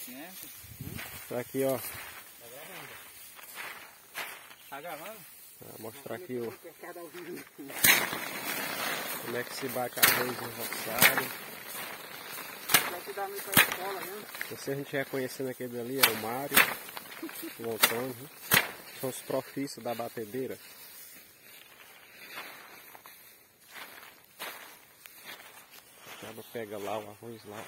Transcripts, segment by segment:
Tá aqui, ó. Tá gravando? Vou mostrar aqui como é que se bate arroz no roçado. Se a gente reconhecendo aquele ali, é o Mário, o Antônio, são os profissos da batedeira. Acaba pega lá o arroz lá.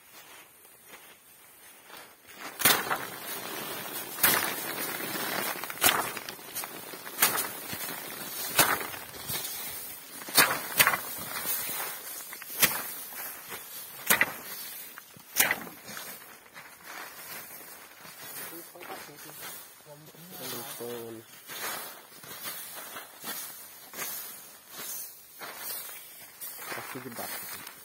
Aqui de baixo.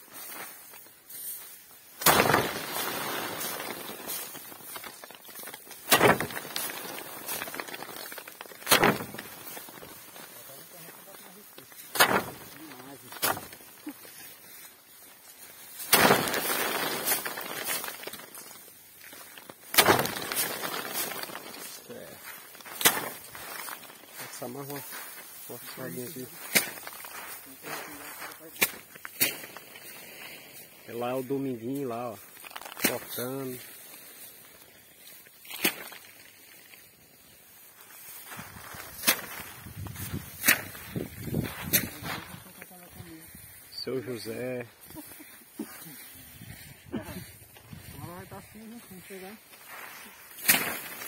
Essa amarra uma farinha aqui. É lá o Dominguinho lá, ó, cortando. Seu José. Agora vai estar assim, né? Vamos pegar.